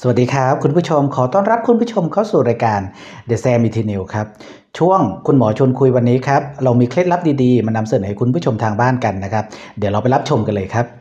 สวัสดีครับคุณผู้ชมขอต้อนรับคุณผู้ชมเข้าสู่รายการ The Sam e t i n e w ครับช่วงคุณหมอชวนคุยวันนี้ครับเรามีเคล็ดลับดีๆมานำเสนอให้คุณผู้ชมทางบ้านกันนะครับเดี๋ยวเราไปรับชมกันเลยครับ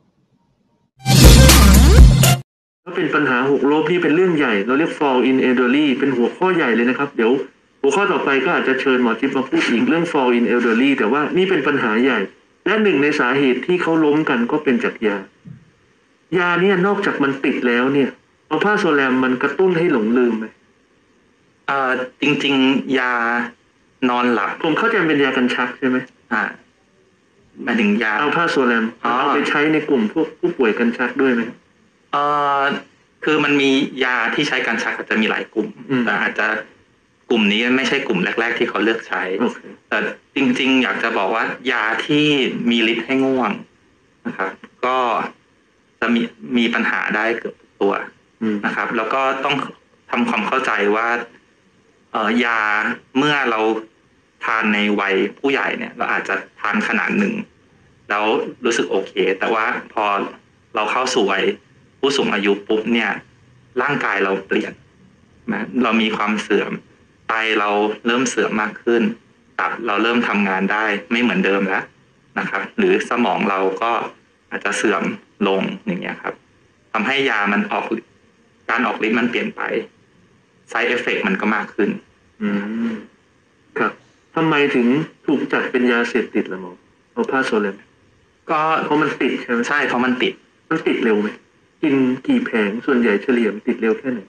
ถ้าเป็นปัญหาหกล้มนี่เป็นเรื่องใหญ่เราเรียก fall in elderly เป็นหัวข้อใหญ่เลยนะครับเดี๋ยวหัวข้อต่อไปก็อาจจะเชิญหมอจิ๊บมาพูดอีกเรื่อง fall in elderly แต่ว่านี่เป็นปัญหาใหญ่และหนึ่งในสาเหตุที่เขาล้มกันก็เป็นจากยาเนี่ยนอกจากมันติดแล้วเนี่ยอัลพาโซแลมมันกระตุ้นให้หลงลืมไหมจริงๆยานอนหลับผมเข้าใจเป็นยากันชักใช่ไหมหมายถึงยาอัลพาโซแลมเอาไปใช้ในกลุ่มพวกผู้ป่วยกันชักด้วยไหมคือมันมียาที่ใช้การชักอาจจะมีหลายกลุ่มแต่อาจจะกลุ่มนี้ไม่ใช่กลุ่มแรกๆที่เขาเลือกใช้ แต่จริงๆอยากจะบอกว่ายาที่มีฤทธิ์ให้ง่วงนะครับก็จะมีปัญหาได้เกือบทุกตัวนะครับแล้วก็ต้องทำความเข้าใจว่ายาเมื่อเราทานในวัยผู้ใหญ่เนี่ยเราอาจจะทานขนาดหนึ่งแล้วรู้สึกโอเคแต่ว่าพอเราเข้าสู่วัยผู้สูงอายุปุ๊บเนี่ยร่างกายเราเปลี่ยนนะเรามีความเสื่อมไตเราเริ่มเสื่อมมากขึ้นตับเราเริ่มทำงานได้ไม่เหมือนเดิมแล้วนะครับหรือสมองเราก็อาจจะเสื่อมลงอย่างเงี้ยครับทำให้ยามันการออกฤทธิ์มันเปลี่ยนไป side effect มันก็มากขึ้นครับทำไมถึงถูกจัดเป็นยาเสพติดล่ะหมออัลพาโซแลมก็เพราะมันติดใช่ไหมใช่เพราะมันติดเร็วไหมกินกี่แผงส่วนใหญ่เฉลี่ยติดเร็วแค่ไหน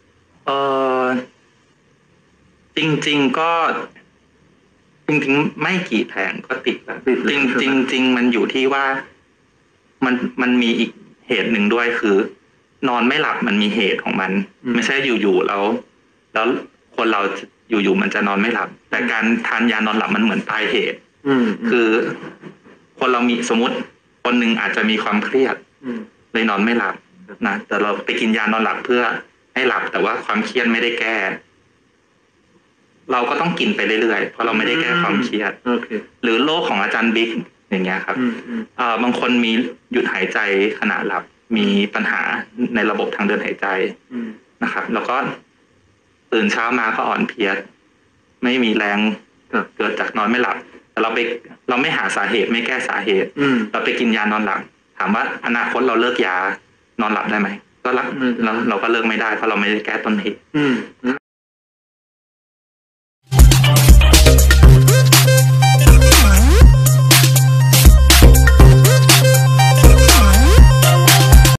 จริงๆก็จริงๆไม่กี่แผงก็ติดแล้วจริงมันอยู่ที่ว่ามันมีอีกเหตุหนึ่งด้วยคือนอนไม่หลับมันมีเหตุของมันไม่ใช่อยู่ๆแล้วคนเราอยู่ๆมันจะนอนไม่หลับแต่การทานยานอนหลับมันเหมือนปลายเหตุคือคนเรามีสมมติคนหนึ่งอาจจะมีความเครียดเลยนอนไม่หลับนะแต่เราไปกินยานอนหลับเพื่อให้หลับแต่ว่าความเครียดไม่ได้แก้เราก็ต้องกินไปเรื่อยๆเพราะเราไม่ได้แก้ความเครียดหรือโรคของอาจารย์บิ๊กอย่างเงี้ยครับบางคนมีหยุดหายใจขณะหลับมีปัญหาในระบบทางเดินหายใจนะครับแล้วก็ตื่นเช้ามาก็อ่อนเพลียไม่มีแรงเกิดจากนอนไม่หลับแต่เราไม่หาสาเหตุไม่แก้สาเหตุเราไปกินยานอนหลับถามว่าอนาคตเราเลิกยานอนหลับได้ไหมก็เราก็เลิกไม่ได้เพราะเราไม่ได้แก้ต้นเหตุ